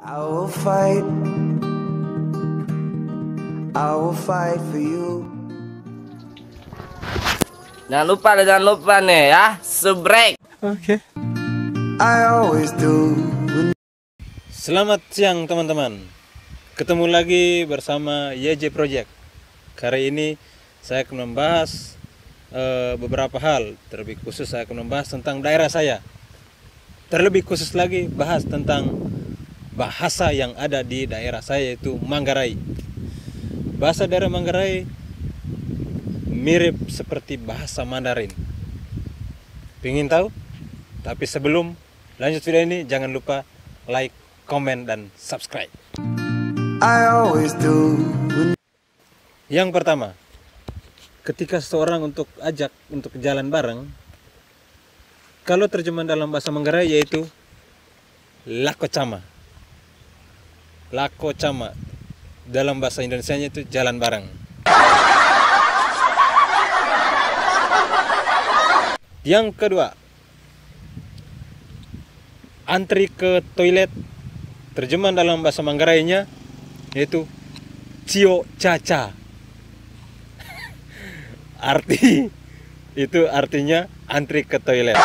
I will fight for you. Jangan lupa nih ya, subrek. Oke. I always do. Selamat siang teman-teman. Ketemu lagi bersama YJ Project. Kali ini saya akan membahas beberapa hal. Terlebih khusus saya akan membahas tentang daerah saya. Terlebih khusus lagi bahas tentang bahasa yang ada di daerah saya, yaitu Manggarai. Bahasa daerah Manggarai mirip seperti bahasa Mandarin. Pengen tahu? Tapi sebelum lanjut video ini, jangan lupa like, komen, dan subscribe. I always do. Yang pertama, ketika seseorang untuk jalan bareng, kalau terjemahan dalam bahasa Manggarai yaitu Lako Cama. Lako Cama dalam bahasa Indonesianya itu jalan bareng. Yang kedua, antri ke toilet, terjemahan dalam bahasa Manggarainya yaitu Cio Caca. Itu artinya antri ke toilet.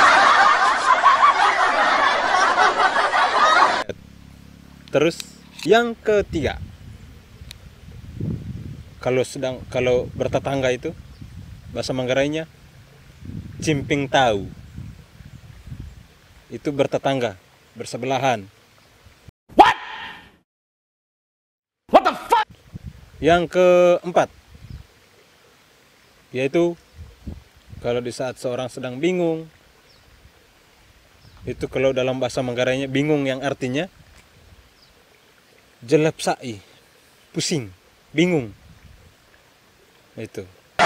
Terus yang ketiga, kalau bertetangga itu bahasa Manggarainya Cimping Tahu. Itu bertetangga, bersebelahan. What the fuck? Yang keempat, yaitu kalau di saat seorang sedang bingung, itu kalau dalam bahasa Manggarainya bingung yang artinya jelepsai, pusing, bingung. Itu.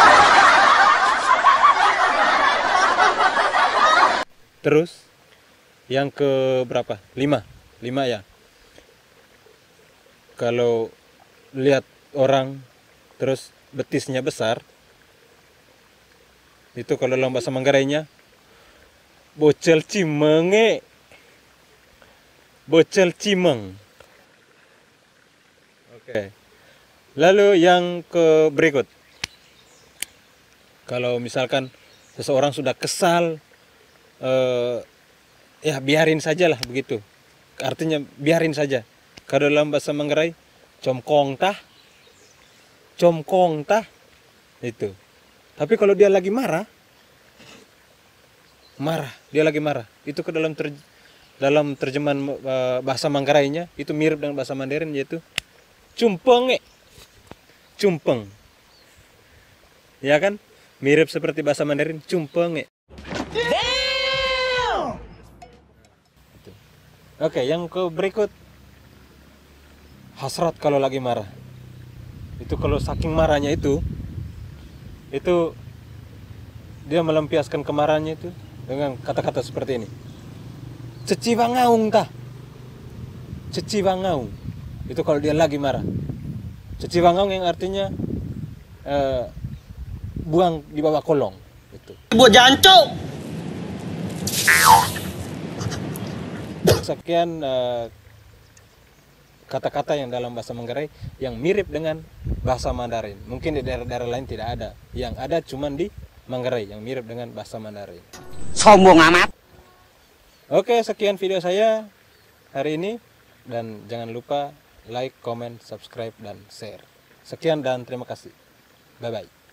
Terus yang ke berapa? 5 ya. Kalau lihat orang terus betisnya besar, itu kalau dalam bahasa Manggarainya bocel cimenge. Bocel cimeng. Oke. Lalu yang ke berikut, kalau misalkan seseorang sudah kesal, ya biarin saja lah begitu. Artinya biarin saja. Kalau dalam bahasa Manggarai comkong tah, itu. Tapi kalau dia lagi marah, dia lagi marah. Itu ke dalam terjemahan bahasa Manggarainya itu mirip dengan bahasa Mandarin, yaitu cumpeng. Ya kan? Mirip seperti bahasa Mandarin, cumpeng. Oke, yang ke berikut, hasrat kalau lagi marah. Itu kalau saking marahnya itu dia melampiaskan kemarahannya itu dengan kata-kata seperti ini. Ceciwangaung tah. Ceciwangaung. Itu kalau dia lagi marah. Ceciwangaung yang artinya buang di bawah kolong. Itu. Buat jancuk. Sekian kata-kata yang dalam bahasa Manggarai yang mirip dengan bahasa Mandarin. Mungkin di daerah-daerah lain tidak ada. Yang ada cuman di Manggarai yang mirip dengan bahasa Mandarin. Sombong amat. Oke, sekian video saya hari ini. Dan jangan lupa like, comment, subscribe, dan share. Sekian dan terima kasih. Bye-bye.